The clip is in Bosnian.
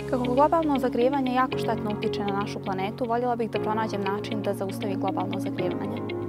Kako globalno zagrijevanje jako štetno utiče na našu planetu, voljela bih da pronađem način da zaustavim globalno zagrijevanje.